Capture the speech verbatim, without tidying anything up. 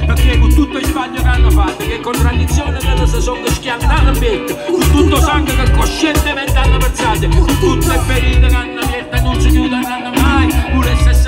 perché con tutto il sbaglio che hanno fatto, che contraddizione che si sono schiantati a mettere, con tutto sangue che coscientemente hanno versato, con tutte le ferite che hanno aperto e non si chiudono mai, pure se